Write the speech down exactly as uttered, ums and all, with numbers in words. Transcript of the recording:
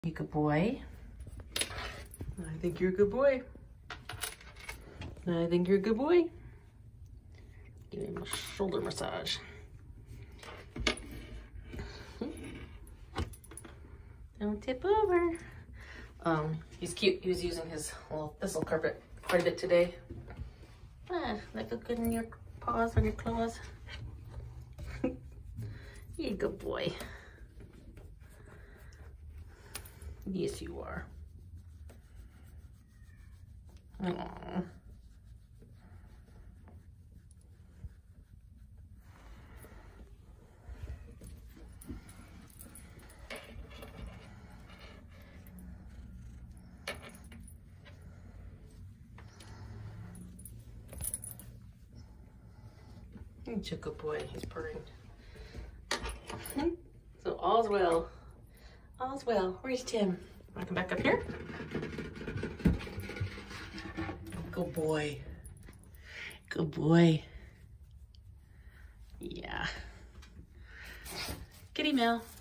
You good boy. I think you're a good boy. I think you're a good boy. Give him a shoulder massage. Don't tip over. Um, he's cute. He was using his little thistle carpet quite a bit today. Ah, that look good in your paws, on your claws. You're a good boy. Yes, you are. Aww. He's a good boy. He's purring. So all's well. All's well. Where's Tim? Wanna come back up here? Good boy. Good boy. Yeah. Kitty Mel.